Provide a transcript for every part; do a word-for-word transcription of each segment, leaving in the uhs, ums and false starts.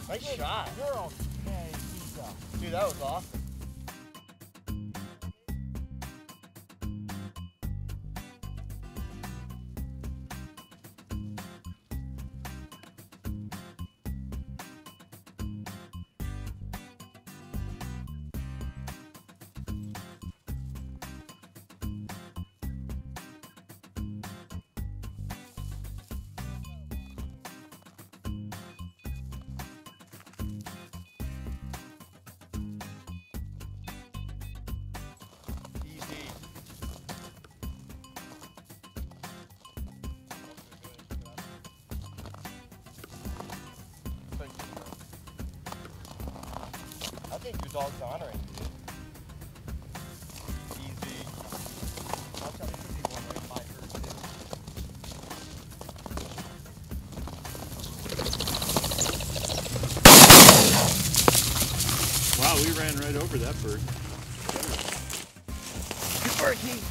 Nice shot. Girl. Hey, pizza. Dude, that was awesome. I think your dog's honoring you, dude. Easy. Watch out, there could be one right by her, too. Wow, we ran right over that bird. Good bird, Keith.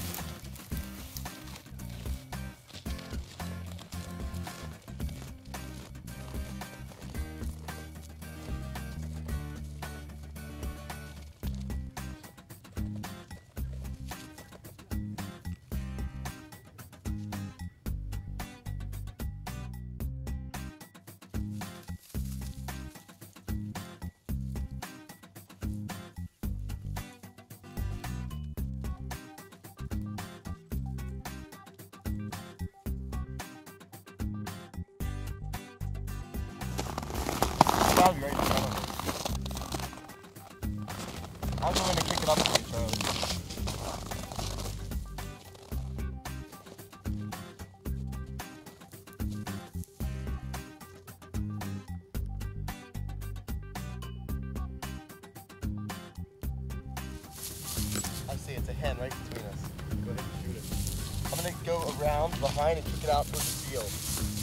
Probably right in front of me. I'm going to kick it up to you, Charlie. I see it's a hen right between us. Go ahead and shoot it. I'm going to go around behind and kick it out towards the field.